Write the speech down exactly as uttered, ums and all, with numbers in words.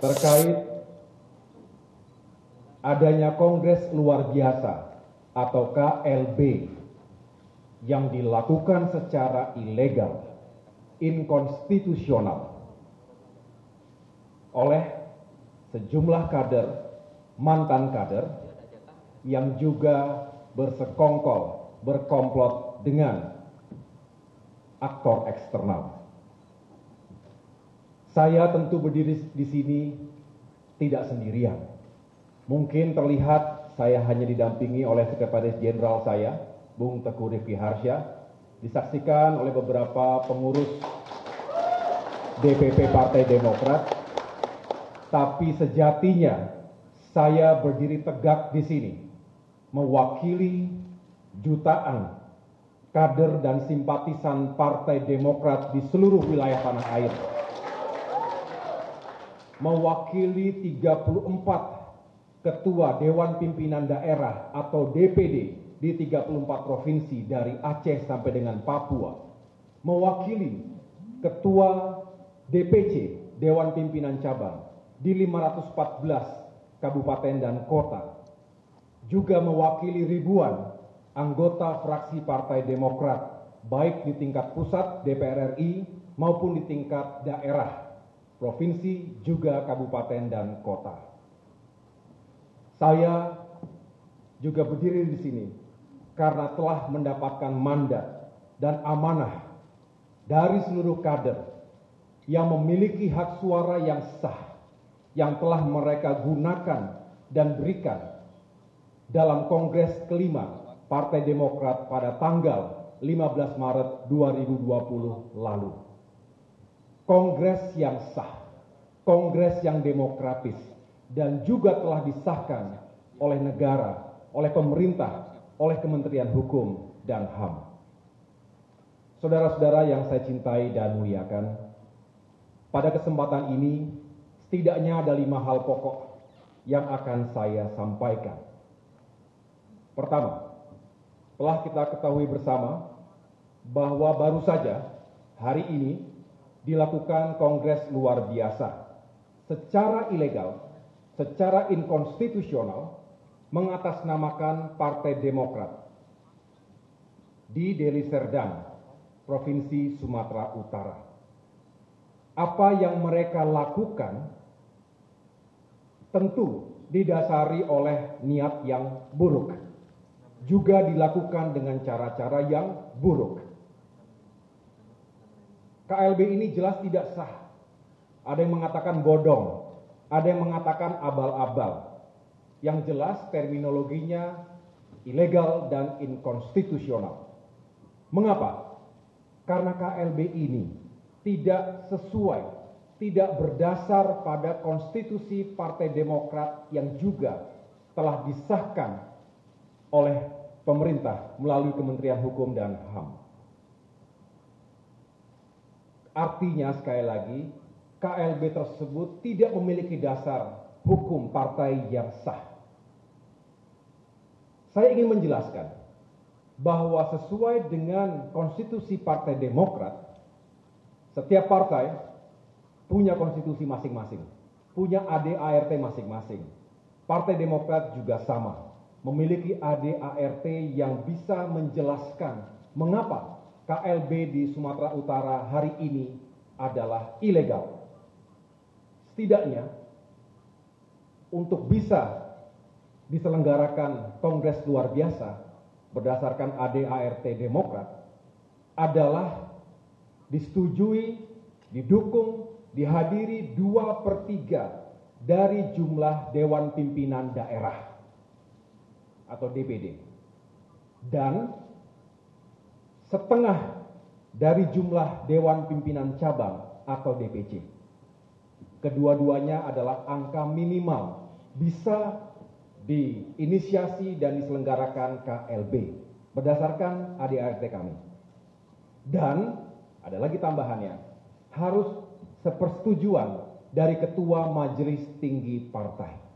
terkait adanya Kongres Luar Biasa atau K L B yang dilakukan secara ilegal, inkonstitusional oleh sejumlah kader, mantan kader yang juga bersekongkol, berkomplot dengan aktor eksternal. Saya tentu berdiri di sini tidak sendirian. Mungkin terlihat saya hanya didampingi oleh Sekretaris Jenderal saya, Bung Teguh Rifki Harsha, disaksikan oleh beberapa pengurus D P P Partai Demokrat, tapi sejatinya saya berdiri tegak di sini mewakili jutaan kader dan simpatisan Partai Demokrat di seluruh wilayah tanah air, mewakili tiga puluh empat ketua Dewan Pimpinan Daerah atau D P D di tiga puluh empat provinsi dari Aceh sampai dengan Papua, mewakili ketua D P C Dewan Pimpinan Cabang di lima ratus empat belas kabupaten dan kota, juga mewakili ribuan anggota fraksi Partai Demokrat baik di tingkat pusat D P R R I maupun di tingkat daerah, provinsi juga kabupaten dan kota. Saya juga berdiri di sini karena telah mendapatkan mandat dan amanah dari seluruh kader yang memiliki hak suara yang sah, yang telah mereka gunakan dan berikan dalam Kongres kelima Partai Demokrat pada tanggal lima belas Maret dua ribu dua puluh lalu. Kongres yang sah, kongres yang demokratis, dan juga telah disahkan oleh negara, oleh pemerintah, oleh Kementerian Hukum dan H A M. Saudara-saudara yang saya cintai dan muliakan, pada kesempatan ini setidaknya ada lima hal pokok yang akan saya sampaikan. Pertama, telah kita ketahui bersama bahwa baru saja hari ini dilakukan Kongres Luar Biasa secara ilegal, secara inkonstitusional, mengatasnamakan Partai Demokrat di Deli Serdang, Provinsi Sumatera Utara. Apa yang mereka lakukan tentu didasari oleh niat yang buruk, juga dilakukan dengan cara-cara yang buruk. K L B ini jelas tidak sah. Ada yang mengatakan bodong, ada yang mengatakan abal-abal. Yang jelas terminologinya ilegal dan inkonstitusional. Mengapa? Karena K L B ini tidak sesuai, tidak berdasar pada konstitusi Partai Demokrat yang juga telah disahkan oleh pemerintah melalui Kementerian Hukum dan H A M. Artinya sekali lagi, K L B tersebut tidak memiliki dasar hukum partai yang sah. Saya ingin menjelaskan bahwa sesuai dengan konstitusi Partai Demokrat, setiap partai punya konstitusi masing-masing, punya A D A R T masing-masing. Partai Demokrat juga sama, memiliki A D A R T yang bisa menjelaskan mengapa K L B di Sumatera Utara hari ini adalah ilegal. Setidaknya untuk bisa diselenggarakan Kongres Luar Biasa berdasarkan A D A R T Demokrat adalah disetujui, didukung, dihadiri dua per tiga dari jumlah Dewan Pimpinan Daerah atau D P D dan setengah dari jumlah Dewan Pimpinan Cabang atau D P C. Kedua-duanya adalah angka minimal bisa diinisiasi dan diselenggarakan K L B berdasarkan A D A R T kami. Dan ada lagi tambahannya, harus sepersetujuan dari Ketua Majelis Tinggi Partai.